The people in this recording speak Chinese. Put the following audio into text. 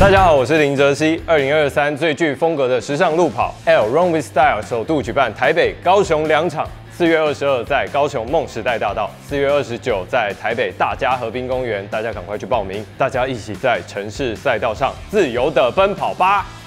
大家好，我是林哲熹。2023最具风格的时尚路跑 L Run with Style 首度举办台北、高雄2场。4月22在高雄梦时代大道，4月29在台北大家河滨公园，大家赶快去报名，大家一起在城市赛道上自由的奔跑吧！